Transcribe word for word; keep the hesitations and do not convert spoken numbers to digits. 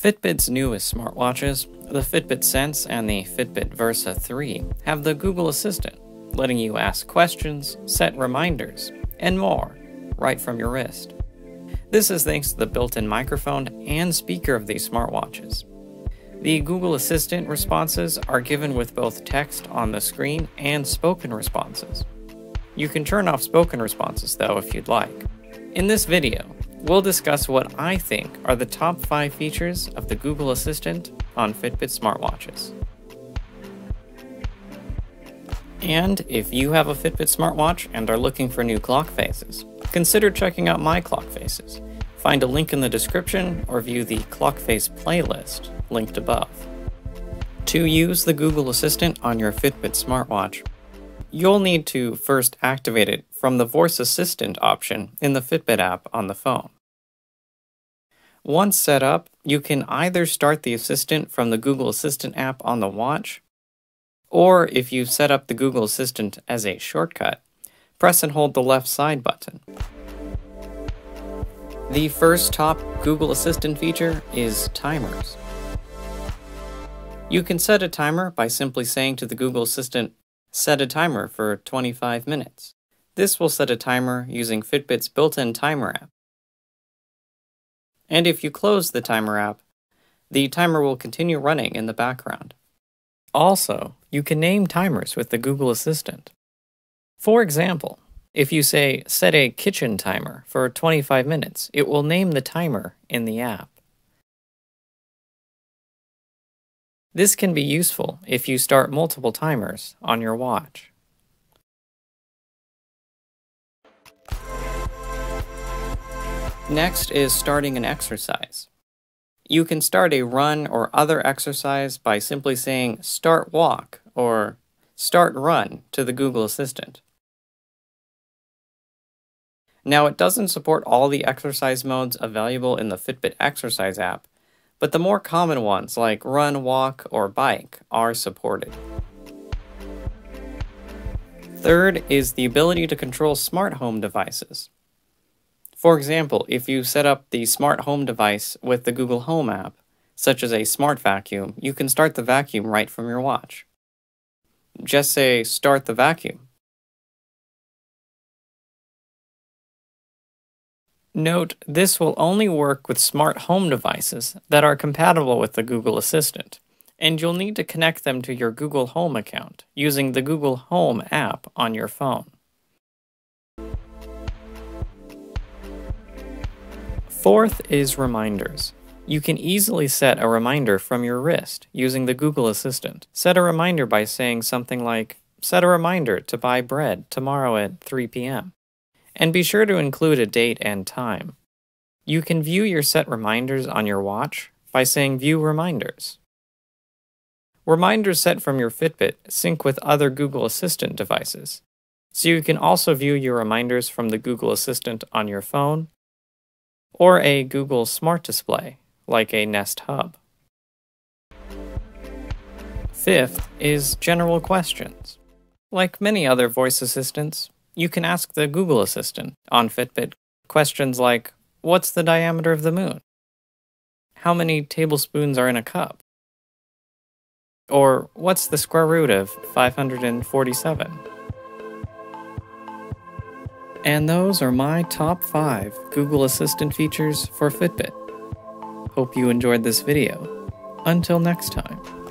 Fitbit's newest smartwatches, the Fitbit Sense and the Fitbit Versa three, have the Google Assistant, letting you ask questions, set reminders, and more, right from your wrist. This is thanks to the built-in microphone and speaker of these smartwatches. The Google Assistant responses are given with both text on the screen and spoken responses. You can turn off spoken responses though if you'd like. In this video, we'll discuss what I think are the top five features of the Google Assistant on Fitbit smartwatches. And if you have a Fitbit smartwatch and are looking for new clock faces, consider checking out my clock faces. Find a link in the description or view the clock face playlist linked above. To use the Google Assistant on your Fitbit smartwatch, you'll need to first activate it from the Voice Assistant option in the Fitbit app on the phone. Once set up, you can either start the Assistant from the Google Assistant app on the watch, or if you set up the Google Assistant as a shortcut, press and hold the left side button. The first top Google Assistant feature is timers. You can set a timer by simply saying to the Google Assistant, "Set a timer for twenty-five minutes. This will set a timer using Fitbit's built-in timer app. And if you close the timer app, the timer will continue running in the background. Also, you can name timers with the Google Assistant. For example, if you say, "Set a kitchen timer for twenty-five minutes, it will name the timer in the app. This can be useful if you start multiple timers on your watch. Next is starting an exercise. You can start a run or other exercise by simply saying "Start walk" or "Start run" to the Google Assistant. Now, it doesn't support all the exercise modes available in the Fitbit Exercise app, but the more common ones like run, walk, or bike are supported. Third is the ability to control smart home devices. For example, if you set up the smart home device with the Google Home app, such as a smart vacuum, you can start the vacuum right from your watch. Just say "Start the vacuum." Note, this will only work with smart home devices that are compatible with the Google Assistant, and you'll need to connect them to your Google Home account using the Google Home app on your phone. Fourth is reminders. You can easily set a reminder from your wrist using the Google Assistant. Set a reminder by saying something like, "Set a reminder to buy bread tomorrow at three p m" And be sure to include a date and time. You can view your set reminders on your watch by saying "View Reminders." Reminders set from your Fitbit sync with other Google Assistant devices, so you can also view your reminders from the Google Assistant on your phone or a Google Smart Display, like a Nest Hub. Fifth is general questions. Like many other voice assistants, you can ask the Google Assistant on Fitbit questions like, "What's the diameter of the moon? How many tablespoons are in a cup?" Or, "What's the square root of five hundred forty-seven? And those are my top five Google Assistant features for Fitbit. Hope you enjoyed this video. Until next time.